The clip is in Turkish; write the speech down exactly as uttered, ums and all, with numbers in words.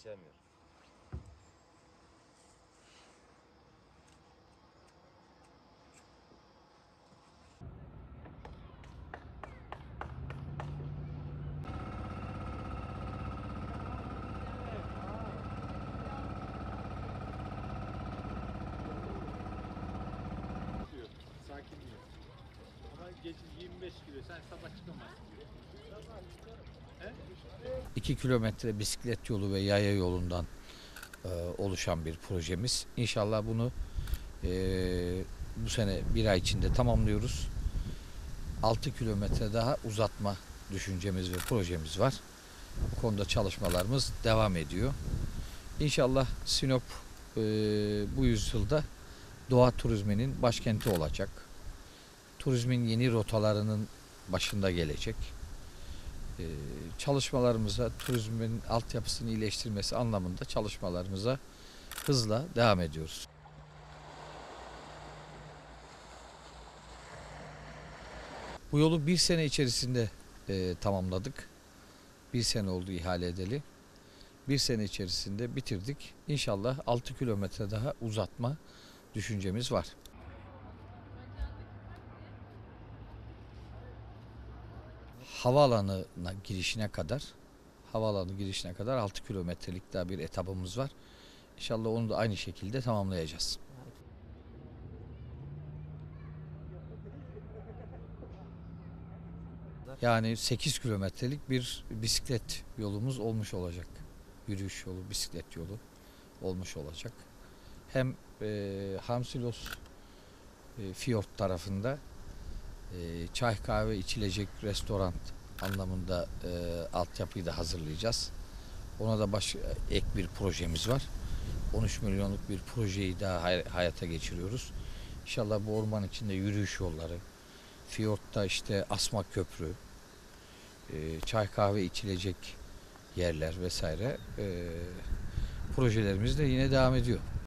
içemiyor. Sakin diyor. Ama gece yirmi beş kilo sen sabah çıkamazsın diyor. iki kilometre bisiklet yolu ve yaya yolundan e, oluşan bir projemiz. İnşallah bunu e, bu sene bir ay içinde tamamlıyoruz. altı kilometre daha uzatma düşüncemiz ve projemiz var. Bu konuda çalışmalarımız devam ediyor. İnşallah Sinop e, bu yüzyılda doğa turizminin başkenti olacak. Turizmin yeni rotalarının başında gelecek. Ee, çalışmalarımıza, turizmin altyapısını iyileştirmesi anlamında çalışmalarımıza hızla devam ediyoruz. Bu yolu bir sene içerisinde e, tamamladık. Bir sene oldu ihale edeli. Bir sene içerisinde bitirdik. İnşallah altı kilometre daha uzatma düşüncemiz var. Havaalanına girişine kadar havaalanı girişine kadar altı kilometrelik daha bir etapımız var. İnşallah onu da aynı şekilde tamamlayacağız. Yani sekiz kilometrelik bir bisiklet yolumuz olmuş olacak. Yürüyüş yolu, bisiklet yolu olmuş olacak. Hem e, Hamsilos e, Fiyort tarafında e, çay kahve içilecek restoran anlamında e, altyapıyı da hazırlayacağız. Ona da baş, ek bir projemiz var. on üç milyonluk bir projeyi daha hay, hayata geçiriyoruz. İnşallah bu orman içinde yürüyüş yolları, Fiyort'ta işte asma köprü, e, çay kahve içilecek yerler vesaire e, projelerimiz de yine devam ediyor.